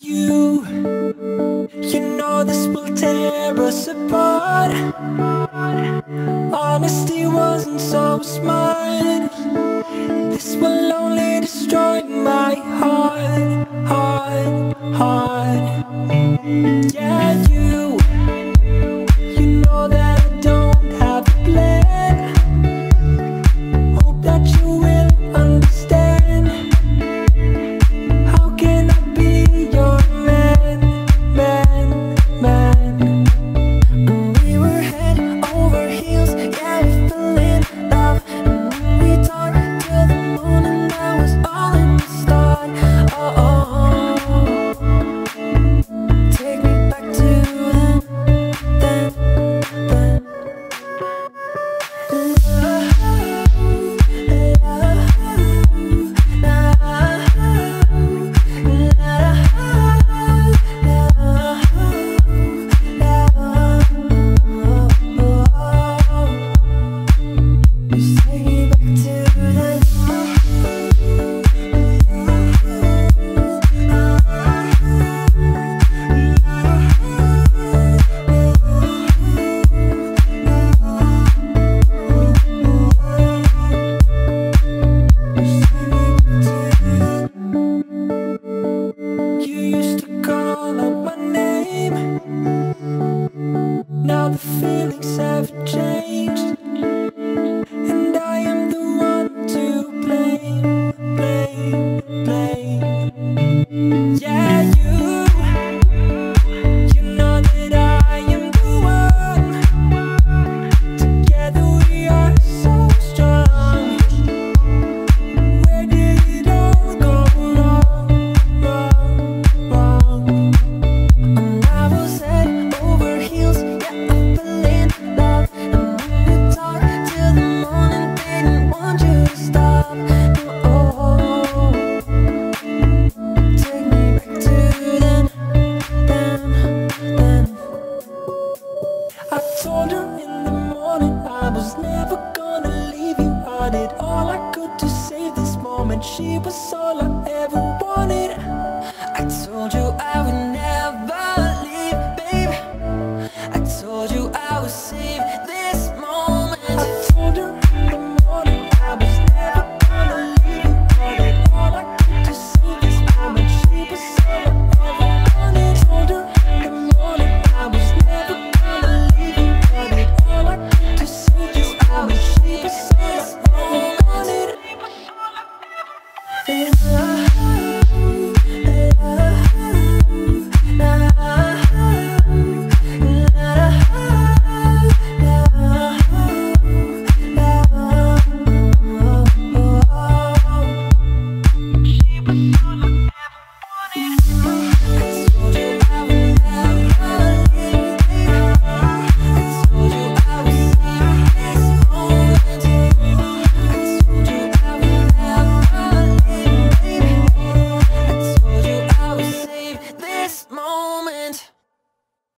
You know this will tear us apart. Honesty wasn't so smart. This will only destroy my heart, heart. Yeah, you know that I don't have a plan. Hope that you will understand. How can I be your man? And we were head over heels, yeah, we fell in love. And when we talked to the moon, and that was all in the start. Take me back to then. You used to call out my name. Now the feelings have changed, and I am the one to blame. Yeah, you know that I am the one. Together we are so strong. Where did it all go wrong? I was head over heels, yeah, I fell in love. And when we talked till the morning, didn't want you to stop. Take me back to then. I told her in the morning I was never gonna leave you. I did all I could to save this moment. She was all I ever wanted. I told you